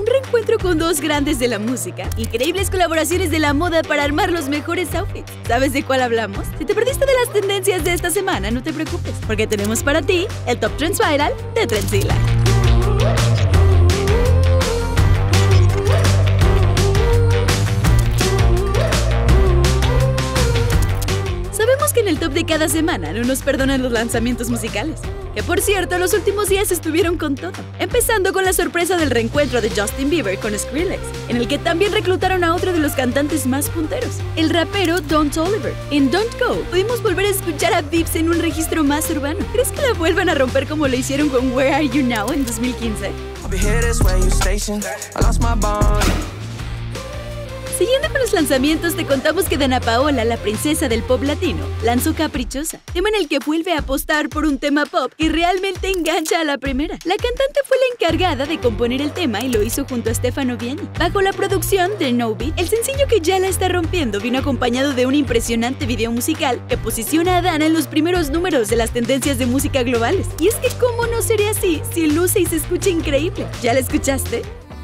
Un reencuentro con dos grandes de la música, increíbles colaboraciones de la moda para armar los mejores outfits. ¿Sabes de cuál hablamos? Si te perdiste de las tendencias de esta semana, no te preocupes, porque tenemos para ti el Top Trends Viral de Trendzilla. Sabemos que en el top de cada semana no nos perdonan los lanzamientos musicales, que por cierto los últimos días estuvieron con todo, empezando con la sorpresa del reencuentro de Justin Bieber con Skrillex, en el que también reclutaron a otro de los cantantes más punteros, el rapero Don Toliver. En Don't Go pudimos volver a escuchar a Bibbs en un registro más urbano. ¿Crees que la vuelvan a romper como lo hicieron con Where Are You Now en 2015? Siguiendo con los lanzamientos, te contamos que Danna Paola, la princesa del pop latino, lanzó Caprichosa, tema en el que vuelve a apostar por un tema pop y realmente engancha a la primera. La cantante fue la encargada de componer el tema y lo hizo junto a Stefano Viani, bajo la producción de No Beat. El sencillo que ya la está rompiendo vino acompañado de un impresionante video musical que posiciona a Danna en los primeros números de las tendencias de música globales. Y es que ¿cómo no sería así si luce y se escucha increíble? ¿Ya la escuchaste?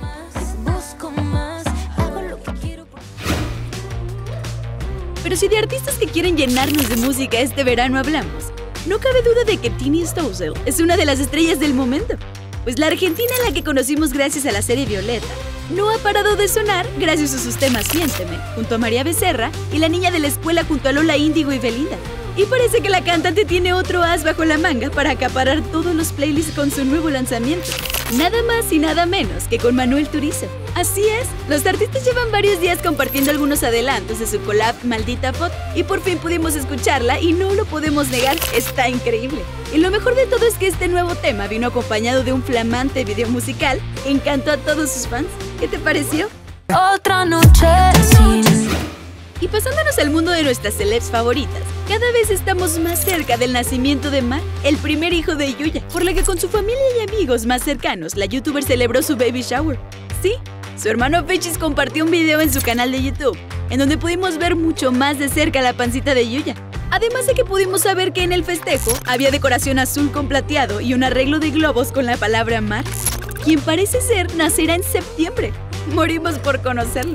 Pero si de artistas que quieren llenarnos de música este verano hablamos, no cabe duda de que Tini Stoessel es una de las estrellas del momento. Pues la argentina a la que conocimos gracias a la serie Violeta no ha parado de sonar gracias a sus temas Miénteme, junto a María Becerra, y La Niña de la Escuela junto a Lola Índigo y Belinda. Y parece que la cantante tiene otro as bajo la manga para acaparar todos los playlists con su nuevo lanzamiento. Nada más y nada menos que con Manuel Turizo. Así es, los artistas llevan varios días compartiendo algunos adelantos de su collab Maldita Foto y por fin pudimos escucharla y no lo podemos negar, está increíble. Y lo mejor de todo es que este nuevo tema vino acompañado de un flamante video musical que encantó a todos sus fans. ¿Qué te pareció? Otra noche sin... Y pasándonos al mundo de nuestras celebs favoritas, cada vez estamos más cerca del nacimiento de Mar, el primer hijo de Yuya, por lo que con su familia y amigos más cercanos, la youtuber celebró su baby shower. Sí, su hermano Pechis compartió un video en su canal de YouTube, en donde pudimos ver mucho más de cerca la pancita de Yuya. Además de que pudimos saber que en el festejo había decoración azul con plateado y un arreglo de globos con la palabra Mar, quien parece ser nacerá en septiembre. Morimos por conocerlo.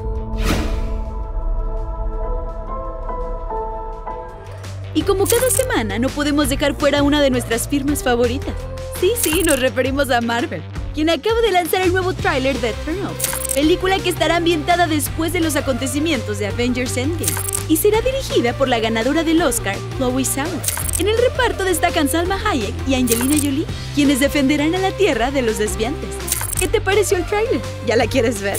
Y como cada semana, no podemos dejar fuera una de nuestras firmas favoritas. Sí, nos referimos a Marvel, quien acaba de lanzar el nuevo tráiler de Eternals, película que estará ambientada después de los acontecimientos de Avengers Endgame y será dirigida por la ganadora del Oscar, Chloe Zhao. En el reparto destacan Salma Hayek y Angelina Jolie, quienes defenderán a la Tierra de los desviantes. ¿Qué te pareció el tráiler? ¿Ya la quieres ver?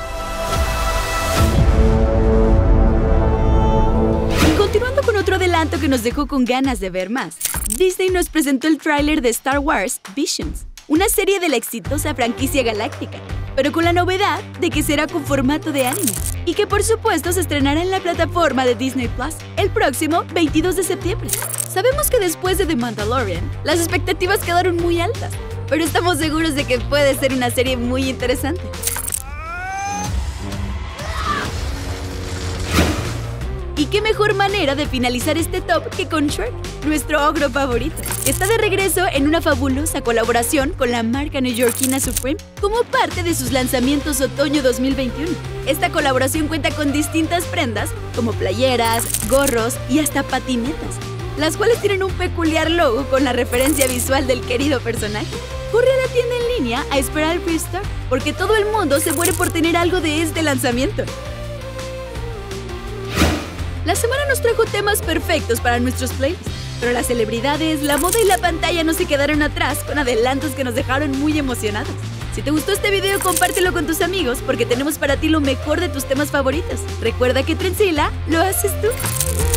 Continuando con otro adelanto que nos dejó con ganas de ver más, Disney nos presentó el tráiler de Star Wars Visions, una serie de la exitosa franquicia galáctica, pero con la novedad de que será con formato de anime y que por supuesto se estrenará en la plataforma de Disney Plus el próximo 22 de septiembre. Sabemos que después de The Mandalorian, las expectativas quedaron muy altas, pero estamos seguros de que puede ser una serie muy interesante. Y qué mejor manera de finalizar este top que con Shrek, nuestro ogro favorito. Está de regreso en una fabulosa colaboración con la marca neoyorquina Supreme como parte de sus lanzamientos otoño 2021. Esta colaboración cuenta con distintas prendas como playeras, gorros y hasta patinetas, las cuales tienen un peculiar logo con la referencia visual del querido personaje. Corre a la tienda en línea a esperar el pre-stock, porque todo el mundo se muere por tener algo de este lanzamiento. La semana nos trajo temas perfectos para nuestros playlists, pero las celebridades, la moda y la pantalla no se quedaron atrás con adelantos que nos dejaron muy emocionados. Si te gustó este video, compártelo con tus amigos porque tenemos para ti lo mejor de tus temas favoritos. Recuerda que Trendzilla lo haces tú.